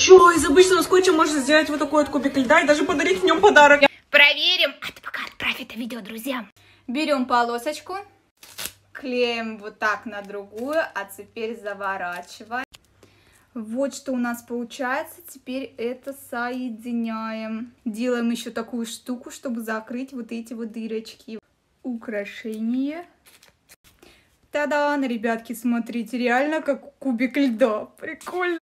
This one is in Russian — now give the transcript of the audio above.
Чё, из обычного скотча можно сделать вот такой вот кубик льда и даже подарить в нем подарок. Проверим. А ты пока отправь это видео друзьям. Берем полосочку, клеим вот так на другую, а теперь заворачиваем. Вот что у нас получается. Теперь это соединяем. Делаем еще такую штуку, чтобы закрыть вот эти вот дырочки. Украшение. Та-да, ребятки, смотрите, реально как кубик льда. Прикольно.